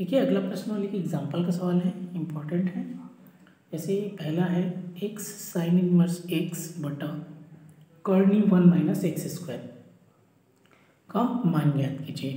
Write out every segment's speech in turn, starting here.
देखिए अगला प्रश्न वाले की एग्जाम्पल का सवाल है, इम्पोर्टेंट है। जैसे पहला है एक्स साइन इनवर्स एक्स बटा कर्नी 1 माइनस एक्स स्क्वायर का मान ज्ञात कीजिए।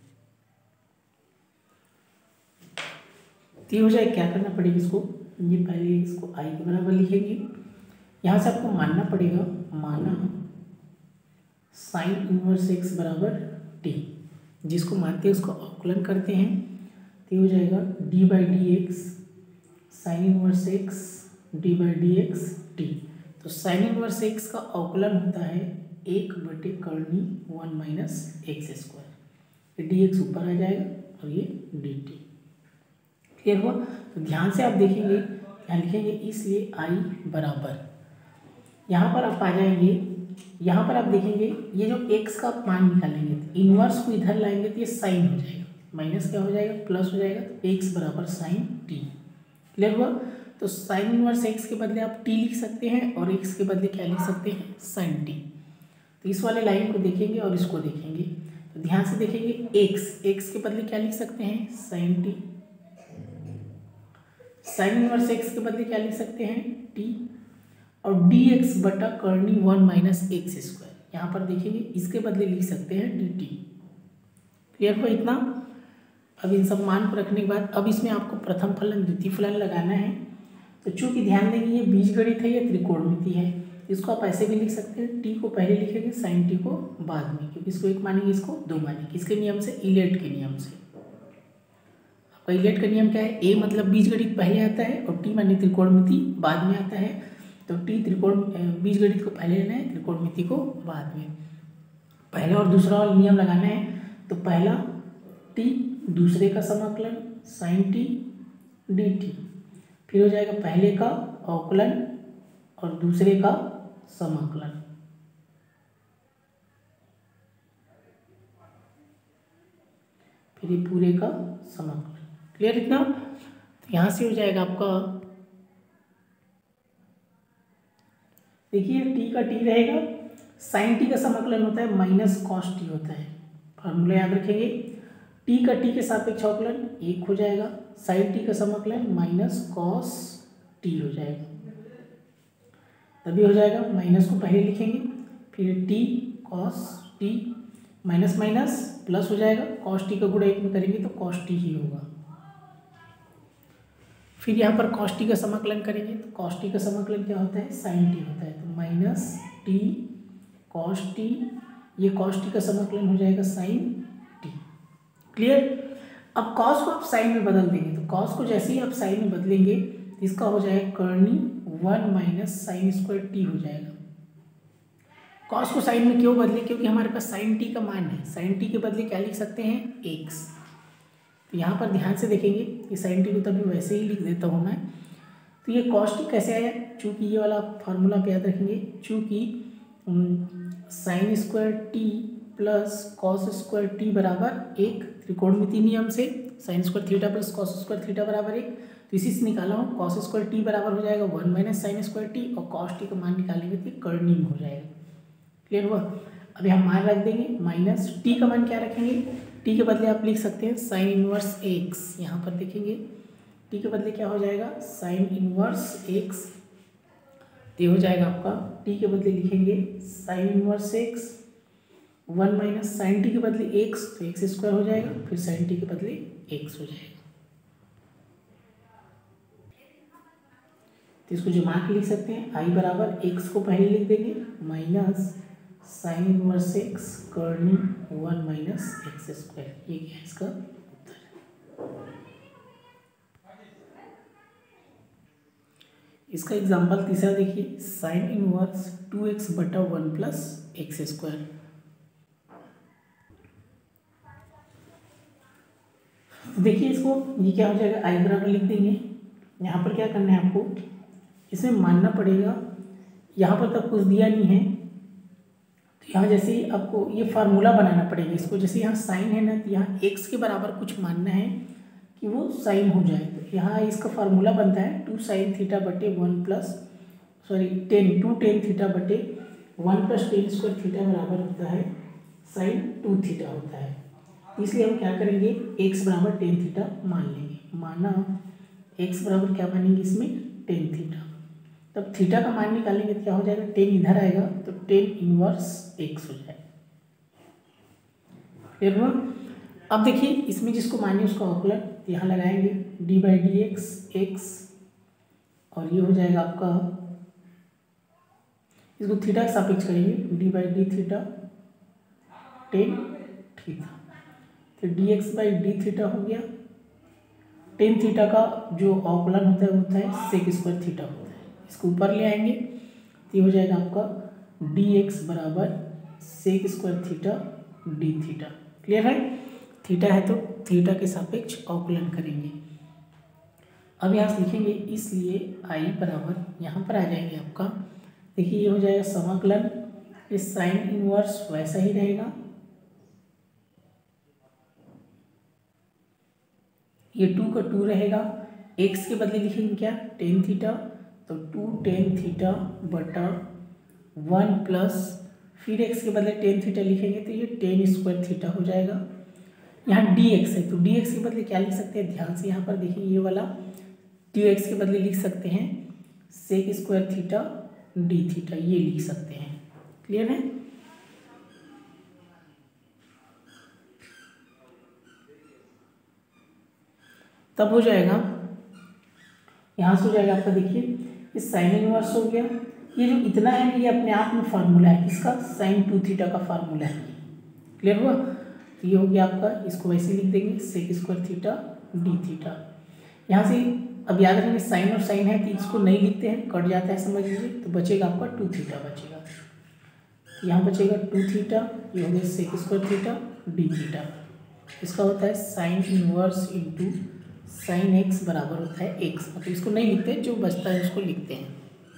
तो ये हो जाए, क्या करना पड़ेगा इसको, ये पहले इसको आई के बराबर लिखेंगे। यहाँ से आपको मानना पड़ेगा, माना साइन इनवर्स एक्स बराबर टी, जिसको मानते हैं उसको अवकलन करते हैं। तो ये हो जाएगा d by d x sine inverse x d by d x t. तो साइन इनवर्स एक्स का अवकलन होता है 1/कर्नी 1 minus x square. D x ऊपर आ जाएगा और ये डी टी। क्लियर हुआ? तो ध्यान से आप देखेंगे, क्या लिखेंगे, इसलिए आई बराबर, यहाँ पर आप आ जाएंगे, यहाँ पर आप देखेंगे ये जो x का मान निकालेंगे, इनवर्स को इधर लाएंगे तो ये साइन हो जाएगा, माइनस क्या हो जाएगा, प्लस हो जाएगा। तो x बराबर साइन टी। क्लियर हुआ? तो साइन इनवर्स x के बदले आप t लिख सकते हैं और x के बदले क्या लिख सकते हैं, साइन t। तो इस वाले लाइन को देखेंगे और इसको देखेंगे, तो ध्यान से देखेंगे x के बदले क्या लिख सकते हैं, sine t। Sine inverse x के बदले क्या लिख सकते हैं, t। और dx बटा कर्नी 1 माइनस एक्स स्क्वायर, यहाँ पर देखेंगे इसके बदले लिख सकते हैं dt। क्लियर हुआ इतना? अब इन सब मान को रखने के बाद अब इसमें आपको प्रथम फलन द्वितीय फलन लगाना है। तो चूंकि ध्यान देंगे ये बीजगणित है, ये त्रिकोणमिति है, इसको आप ऐसे भी लिख सकते हैं, t को पहले लिखेंगे, साइन t को बाद में, क्योंकि इसको 1 मानेंगे, इसको 2 मानेंगे। किसके नियम से, इलेट के नियम से। आपका इलेट का नियम क्या है, a मतलब बीजगणित पहले आता है और t माने त्रिकोणमिति बाद में आता है। तो टी त्रिकोण बीजगणित को पहले लेना है, त्रिकोणमिति को बाद में। पहला और दूसरा वाला नियम लगाना है। तो पहला टी, दूसरे का समाकलन साइन टी डी टी, फिर हो जाएगा पहले का अवकलन और दूसरे का समाकलन। फिर ये पूरे का समाकलन। क्लियर इतना? तो यहाँ से हो जाएगा आपका, देखिए t का t रहेगा, साइन t का समाकलन होता है माइनस कॉस t होता है। फार्मूला याद रखेंगे, t का t के सापेक्ष अवकलन 1 हो जाएगा, साइन t का समाकलन माइनस कॉस t हो जाएगा। तभी हो जाएगा, माइनस को पहले लिखेंगे, फिर t cos t, minus minus plus हो जाएगा, कॉस t का गुणा 1 में करेंगे तो कॉस t ही होगा। फिर यहाँ पर cos t का समाकलन करेंगे, तो cos t का समाकलन क्या होता है, साइन t होता है। तो माइनस t cos t, ये cos t का समाकलन हो जाएगा साइन t। क्लियर? अब cos को आप साइन में बदल देंगे, तो cos को जैसे ही आप साइन में बदलेंगे इसका हो जाएगा कर्नी 1 माइनस साइन स्क्वायर t हो जाएगा। cos को साइन में क्यों बदले, क्योंकि हमारे पास साइन t का मान है, साइन t के बदले क्या लिख सकते हैं, x। तो यहाँ पर ध्यान से देखेंगे कि साइन टी को तभी वैसे ही लिख देता हूँ मैं। तो ये कॉस टी कैसे आया, चूँकि ये वाला फार्मूला पे याद रखेंगे, चूँकि sine square t plus cos square t बराबर 1, त्रिकोणमिति नियम से sine square theta plus cos square theta बराबर 1। तो इसी से निकाला हूँ, कॉस स्क्वायर टी बराबर हो जाएगा 1 माइनस साइन स्क्वायर टी, और कॉस टी का मान निकालेंगे तो कर्नी में हो जाएगा। क्लियर हुआ? अभी हम मान रख देंगे, माइनस टी का मान क्या रखेंगे, टी के बदले आप लिख सकते हैं साइन इनवर्स एक्स। यहाँ पर देखेंगे टी के बदले क्या हो जाएगा, साइन इनवर्स एक्स। तो ये हो जाएगा आपका, टी के बदले लिखेंगे sine inverse x, 1 minus sine t के बदले एक्स, तो एक्स स्क्वायर हो जाएगा, फिर साइन टी के बदले एक्स हो जाएगा। तो इसको जमा के लिख सकते हैं, आई बराबर एक्स को पहले लिख देंगे, माइनस साइन इनवर्स एक्स कर्नी 1 माइनस एक्स स्क्वायर। ये क्या है इसका उत्तर। इसका एग्जाम्पल तीसरा देखिए, साइन इनवर्स 2x बटा 1 प्लस एक्स स्क्वायर। देखिए इसको, ये क्या हो जाएगा, आई बराबर लिख देंगे। यहाँ पर क्या करना है आपको, इसमें मानना पड़ेगा, यहाँ पर तब कुछ दिया नहीं है, तो यहाँ जैसे ही आपको ये फार्मूला बनाना पड़ेगा इसको, जैसे यहाँ साइन है ना, तो यहाँ x के बराबर कुछ मानना है कि वो साइन हो जाए। तो यहाँ इसका फार्मूला बनता है 2 साइन थीटा बटे 1 प्लस 2 टेन थीटा बटे 1 प्लस टेन स्क्वायर थीटा बराबर होता है साइन 2 थीटा होता है। इसलिए हम क्या करेंगे, एक्स बराबर टेन थीटा मान लेंगे। माना एक्स बराबर क्या मानेंगे इसमें, टेन थीटा। तब थीटा का मान निकालेंगे तो क्या हो जाएगा, टेन इधर आएगा तो टेन इनवर्स एक्स हो जाएगा। क्लियर हुआ। अब देखिए इसमें जिसको मानिए उसका अवकलन यहाँ लगाएंगे, डी बाई डी एक्स, और ये हो जाएगा आपका, इसको थीटा के सापेक्ष करेंगे, d by d theta tan theta, फिर d x by d theta हो गया। टेन थीटा का जो अवकलन होता है वो होता है सेक स्क्वायर थीटा होता है, इसको ऊपर ले आएंगे तो ये हो जाएगा आपका डी एक्स बराबर sec square theta d theta. Clear है। थीटा है तो थीटा के सापेक्ष अवकलन करेंगे। अब यहाँ से लिखेंगे, इसलिए आई बराबर यहाँ पर आ जाएंगे आपका, देखिए ये हो जाएगा समाकलन, इस साइन इनवर्स वैसा ही रहेगा, ये 2 का 2 रहेगा, एक्स के बदले लिखेंगे क्या, टेन थीटा, तो 2 टेन थीटा बटा 1 प्लस, फिर एक्स के बदले टेन थीटा लिखेंगे तो ये टेन स्क्वायर थीटा हो जाएगा। यहाँ डी एक्स है तो डी एक्स के बदले क्या लिख सकते हैं, ध्यान से यहाँ पर देखिए, ये वाला डी एक्स के बदले लिख सकते हैं sec square theta d theta, ये लिख सकते हैं। क्लियर है। तब हो जाएगा, यहाँ से हो जाएगा आपका, देखिए इस साइन इनवर्स हो गया, ये जो इतना है ये अपने आप में फार्मूला है किसका, साइन 2 थीटा का फार्मूला है। क्लियर हुआ। तो ये हो गया आपका, इसको वैसे लिख देंगे sec square theta d theta. यहाँ से अब याद रखेंगे साइन और साइन है तो इसको नहीं लिखते हैं, कट जाता है समझ लीजिए, तो बचेगा आपका 2 थीटा बचेगा, यहाँ बचेगा 2 थीटा, ये हो गया sec square theta d theta. इसका होता है sine inverse into sine x बराबर होता है एक्स, मतलब इसको नहीं लिखते, जो बचता है उसको लिखते हैं।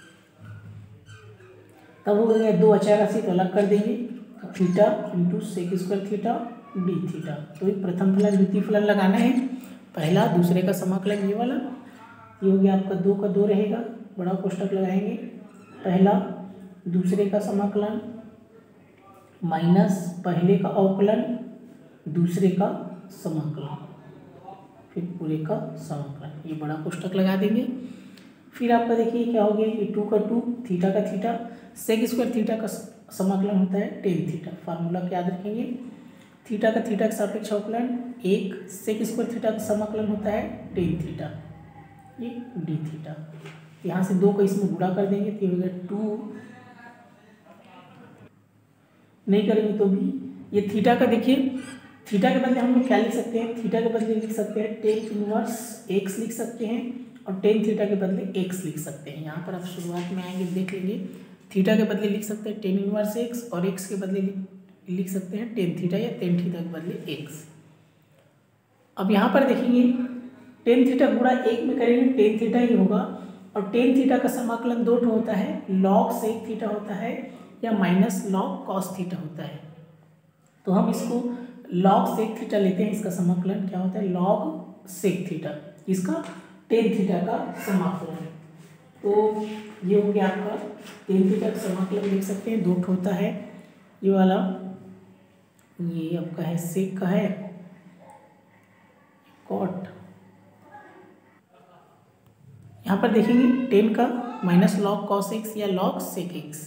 तब हो गया 2 अचर राशि तो अलग कर देंगे, theta into sec square theta d theta. तो ये प्रथम फलन द्वितीय फलन लगाना है, पहला दूसरे का समाकलन ये वाला, ये हो गया आपका 2 का 2 रहेगा, बड़ा कोष्टक लगाएंगे, पहला दूसरे का समाकलन माइनस पहले का अवकलन दूसरे का समाकलन, फिर पूरे का समाकलन, ये बड़ा कोष्टक लगा देंगे। फिर आपका देखिए क्या हो गया, ये 2 का 2, थीटा का थीटा, सेक स्क्वायर थीटा का समाकलन होता है टेन थीटा, फार्मूला क्या याद रखेंगे, थीटा का थीटा के सापेक्ष अवकलन 1, सेक स्क्वायर थीटा का समाकलन होता है टेन थीटा, ये डी थीटा। यहाँ से 2 का इसमें गुणा कर देंगे तो ये हो गया 2, नहीं करेंगे तो भी, ये थीटा का देखिए, थीटा के बदले हम लोग क्या लिख सकते हैं, थीटा के बदले लिख सकते हैं टेन इनवर्स एक्स लिख सकते हैं, और टेन थीटा के बदले एक्स लिख सकते हैं। यहाँ पर आप शुरुआत में आएंगे देख लेंगे, थीटा के बदले लिख सकते हैं टेन इनवर्स एक्स, और एक्स के बदले लिख सकते हैं टेन थीटा, या टेन थीटा के बदले एक्स। अब यहाँ पर देखेंगे टेन थीटा गुणा 1 में करेंगे टेन थीटा ही होगा, और टेन थीटा का समाकलन 2 होता है, लॉग सेक थीटा होता है या माइनस लॉग कॉस थीटा होता है। तो हम इसको लॉग सेक थीटा लेते हैं, इसका समाकलन क्या होता है, लॉग सेक थीटा, इसका टेन थीटा का समाकलन। तो ये हो गया आपका टेन थीटा का समाकलन, देख सकते हैं 2 होता है, ये वाला ये आपका है सेक का है कॉट, यहाँ पर देखेंगे टेन का माइनस लॉग कॉस एक्स या लॉग सेक एक्स।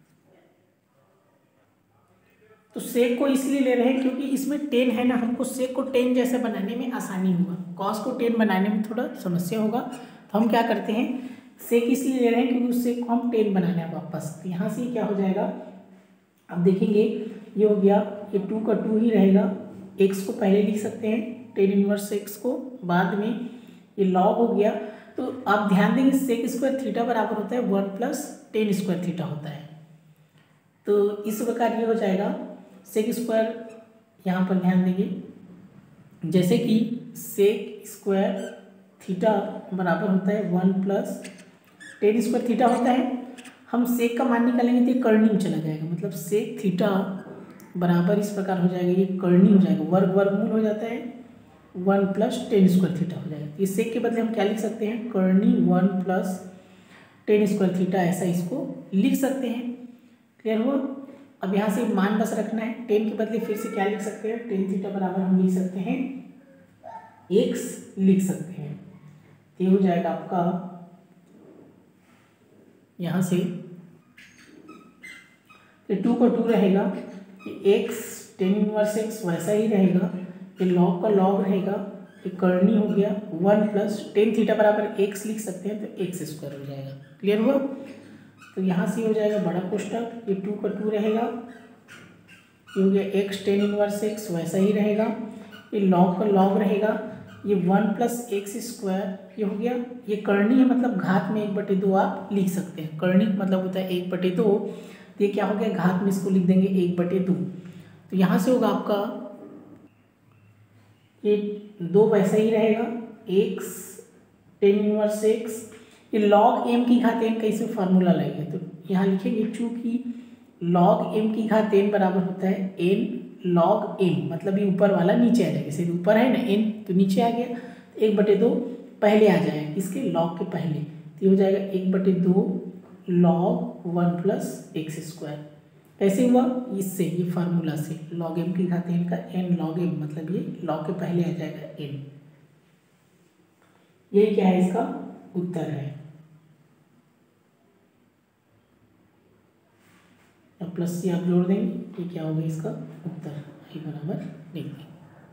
तो सेक को इसलिए ले रहे हैं क्योंकि इसमें टेन है ना, हमको सेक को टेन जैसे बनाने में आसानी होगा, कॉस को टेन बनाने में थोड़ा समस्या होगा, तो हम क्या करते हैं सेक इसलिए ले रहे हैं क्योंकि उस सेक को हम टेन बनाना है वापस। तो यहाँ से क्या हो जाएगा, अब देखेंगे ये हो गया, ये 2 का 2 ही रहेगा, एक्स को पहले लिख सकते हैं टेन इनवर्स एक्स को, बाद में ये लॉग हो गया। तो आप ध्यान देंगे सेक स्क्वायर थीटा बराबर होता है 1 प्लस टेन स्क्वायर थीटा होता है। तो इस प्रकार ये हो जाएगा सेक स्क्वायर, यहाँ पर ध्यान देंगे जैसे कि सेक स्क्वायर थीटा बराबर होता है 1 प्लस टेन स्क्वायर थीटा होता है, हम सेक का मान निकालेंगे तो ये करनी में चला जाएगा, मतलब सेक थीटा बराबर इस प्रकार हो जाएगा, ये करनी हो जाएगा, वर्गमूल हो जाता है 1 प्लस टेन स्क्वायर थीटा हो जाएगा। इस सेक के बदले हम क्या लिख सकते हैं, करनी 1 प्लस टेन स्क्वायर थीटा, ऐसा इसको लिख सकते हैं। क्लियर हुआ। अब यहाँ से मान बस रखना है, टेन के बदले फिर से क्या लिख सकते हैं, टेन थीटा बराबर हम लिख सकते हैं एक्स लिख सकते हैं। तो ये हो जाएगा आपका यहाँ से 2 का 2 रहेगा, ये एक्स टेन इनवर्स एक्स वैसा ही रहेगा, ये लॉग का लॉग रहेगा, ये करनी हो गया 1 प्लस टेन थीटा बराबर एक्स लिख सकते हैं, तो एक्स स्क्वायर हो जाएगा। क्लियर हुआ? तो यहाँ से हो जाएगा बड़ा कोष्टक, ये 2 का 2 रहेगा, ये हो गया एक्स टेन इनवर्स एक्स वैसा ही रहेगा, ये लॉग का लॉग रहेगा, ये 1 प्लस एक्स स्क्वायर, ये हो गया, ये करनी है मतलब घात में 1/2 आप लिख सकते हैं, करनी मतलब होता है 1/2, तो ये क्या हो गया, घात में इसको लिख देंगे 1/2। तो यहाँ से होगा आपका ये 2 वैसा ही रहेगा, एक्स टेन इनवर्स एक्स, ये लॉग एम की घात एन का इसमें फार्मूला लगेगा, तो यहाँ लिखेंगे चूँकि लॉग एम की घात एन बराबर होता है एन लॉग एम, मतलब ये ऊपर वाला नीचे आ जाएगा, सीधे ऊपर है ना एन तो नीचे आ गया, तो 1/2 पहले आ जाएगा, इसके लॉग के पहले, तो ये हो जाएगा 1/2 लॉग 1 प्लस एक्स स्क्वायर। कैसे हुआ, इससे, ये फार्मूला से, लॉग एम की घात एन का एन लॉग एम, मतलब ये लॉग के पहले आ जाएगा एन। ये क्या है, इसका उत्तर है। अब प्लस से आप जोड़ देंगे, ये क्या होगा इसका उत्तर, आई बराबर लिख देंगे।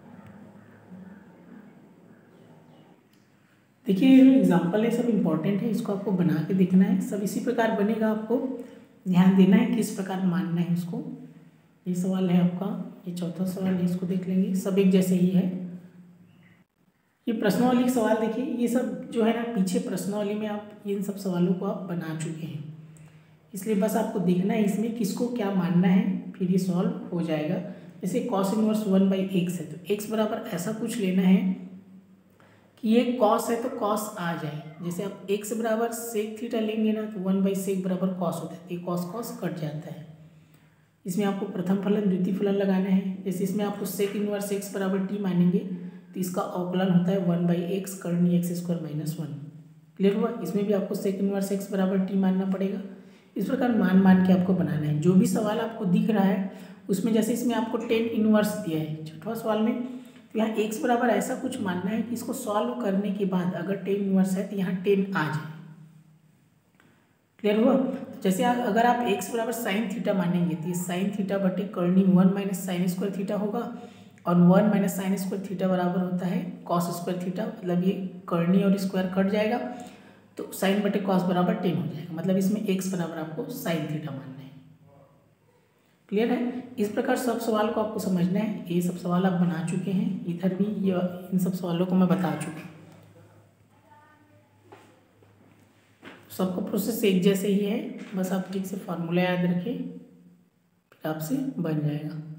देखिए ये जो एग्जाम्पल है सब इम्पॉर्टेंट है, इसको आपको बना के देखना है, सब इसी प्रकार बनेगा, आपको ध्यान देना है किस प्रकार मानना है उसको। ये सवाल है आपका, ये चौथा सवाल है, इसको देख लेंगे, सब एक जैसे ही है। ये प्रश्नावली सवाल देखिए, ये सब जो है ना पीछे प्रश्नावली में आप इन सब सवालों को आप बना चुके हैं, इसलिए बस आपको देखना है इसमें किसको क्या मानना है, फिर ये सॉल्व हो जाएगा। जैसे कॉस इनवर्स 1/x है, तो x बराबर ऐसा कुछ लेना है कि ये कॉस है तो कॉस आ जाए, जैसे आप x बराबर सेक थीटा लेंगे ना तो 1/सेक बराबर कॉस होता है, तो ये कॉस कॉस कट जाता है। इसमें आपको प्रथम फलन द्वितीय फलन लगाना है, जैसे इसमें आपको सेक इनवर्स x बराबर t मानेंगे तो इसका अवकलन होता है 1/x करनी एक्स स्क्वायर माइनस 1। क्लियर हुआ? इसमें भी आपको सेक इनवर्स x बराबर t मानना पड़ेगा। इस प्रकार मान के आपको बनाना है। जो भी सवाल आपको दिख रहा है उसमें, जैसे इसमें आपको 10 इनवर्स दिया है छठवां सवाल में, तो यहाँ x बराबर ऐसा कुछ मानना है कि इसको सॉल्व करने के बाद अगर 10 इनवर्स है तो यहाँ 10 आ जाए। क्लियर हुआ? जैसे अगर आप x बराबर साइन थीटा मानेंगे तो ये साइन थीटा बटे करनी 1 माइनस साइन स्क्वायर थीटा होगा, और 1 माइनस साइन स्क्वायर थीटा बराबर होता है कॉस स्क्वायर थीटा, मतलब ये करनी और स्क्वायर कट जाएगा, तो साइन बटे कॉस बराबर 10 हो जाएगा, मतलब इसमें x बराबर आपको साइन थीटा मानना है। क्लियर है? इस प्रकार सब सवाल को आपको समझना है। ये सब सवाल आप बना चुके हैं, इधर भी ये इन सब सवालों को मैं बता चुका हूँ। सबका प्रोसेस एक जैसे ही है, बस आप ठीक से फार्मूला याद रखें, फिर आपसे बन जाएगा।